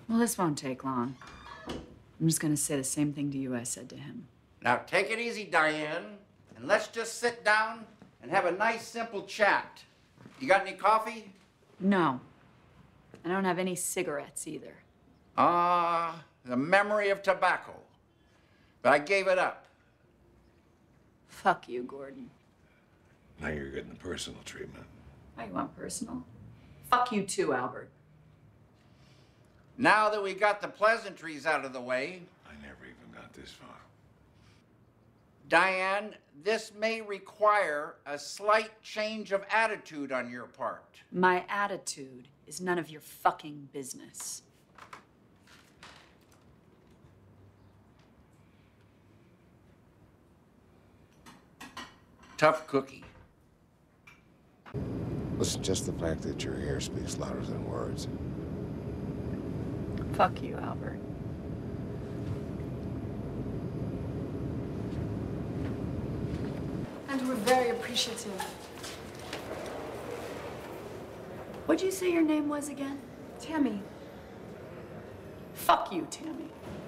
Well, this won't take long. I'm just gonna say the same thing to you I said to him. Now take it easy, Diane, and let's just sit down and have a nice, simple chat. You got any coffee? No. I don't have any cigarettes either. The memory of tobacco. But I gave it up. Fuck you, Gordon. Now you're getting the personal treatment. Why you want personal? Fuck you too, Albert. Now that we got the pleasantries out of the way, I never even got this far. Diane, this may require a slight change of attitude on your part. My attitude is none of your fucking business. Tough cookie. Listen, just the fact that you're here speaks louder than words. Fuck you, Albert. And we're very appreciative. What'd you say your name was again? Tammy. Fuck you, Tammy.